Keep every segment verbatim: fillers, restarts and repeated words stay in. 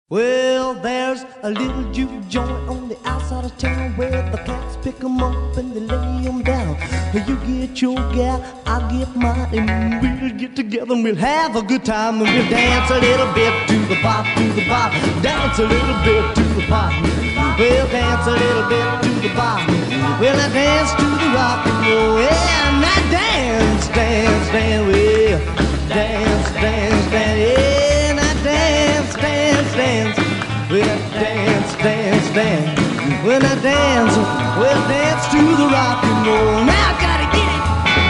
Well, there's a little juke joint on the outside of town where the cats pick 'em up and they lay 'em down. You get your gal, I'll get mine, and we'll get together and we'll have a good time. And we'll dance a little bit to the bop, to the bop, dance a little bit to the bop. We'll dance a little bit to the bop. Well, I dance to the rock and roll, yeah, and I dance, dance, dance, well, dance, dance, dance, yeah, and I dance, dance, dance, well, dance, dance, dance. When I dance, well, dance to the rock and roll. Now I gotta get it.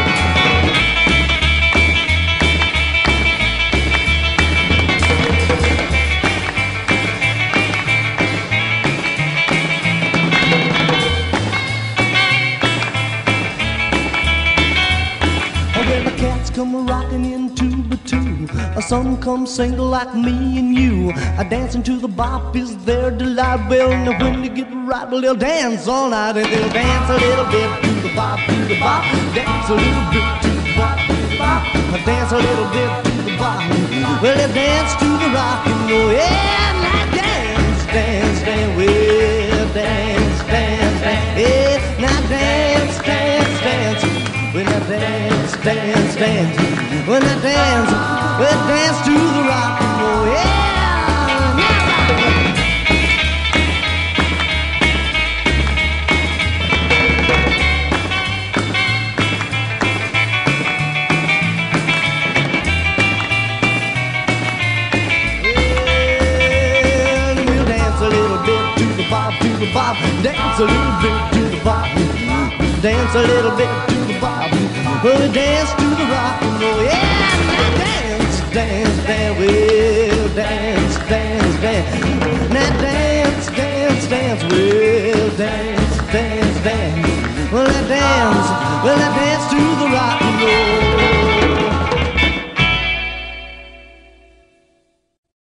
When the cats come rocking in two by two, some come single like me and you. A dancing to the bop is their delight. Well, now when they get right, well, they'll dance all night. And they'll dance a little bit to the bop, to the bop. Dance a little bit to the bop, to the bop. Dance a little bit to the bop. Well, they'll dance to the rock and roll. Yeah, and I dance, dance, dance. Well, dance, dance, dance. Yeah, now dance, dance, dance. When I dance, dance, dance. When I dance, well, dance to the rock and roll. Yeah, now rock. Well, we'll dance a little bit to the bop, to the bop. Dance a little bit to the bop. Dance a little bit to the bop. Well, we dance to the rock and roll. Yeah, now dance, dance, dance. Well, dance, dance, dance. Now dance, dance, dance. Well, dance, dance, dance. Well, I dance, well, I